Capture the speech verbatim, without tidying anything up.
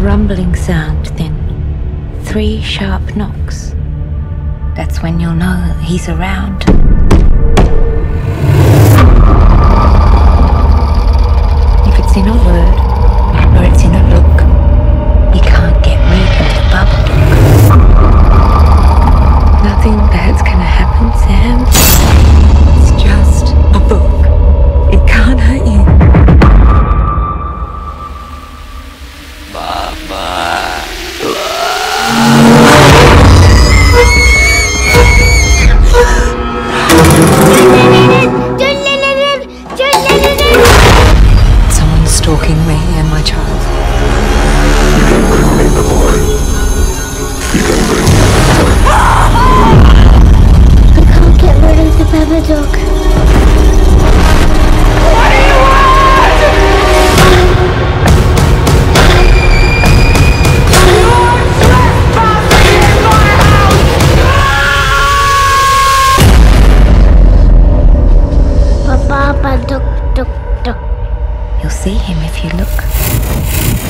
rumbling sound, then three sharp knocks. That's when you'll know that he's around. If it's in a word, or it's in a look, you can't get rid of the Babadook. Nothing bad's gonna happen, Sam. It's just a book. It can't hurt you. Someone's stalking me and my child. You can bring me the boy. You can bring me the boy. I can't get rid of the Babadook. What do you want? You're trespassing in my house! Babadook, duk, duk. You'll see him if you look.